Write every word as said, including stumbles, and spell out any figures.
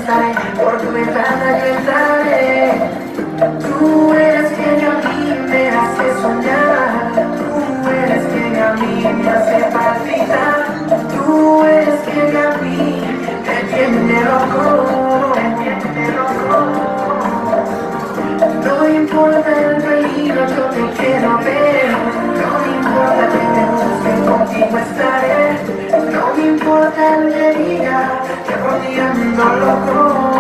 estaré, por tu ventana yo entraré. Tú eres quien a mí me hace soñar, tú eres quien a mí me hace palpitar, tú eres quien a mí me tiene loco, me tiene loco. No importa el peligro, yo te quiero ver, no importa que me busquen, contigo estaré, no me importa el que diga que por ti ando loco.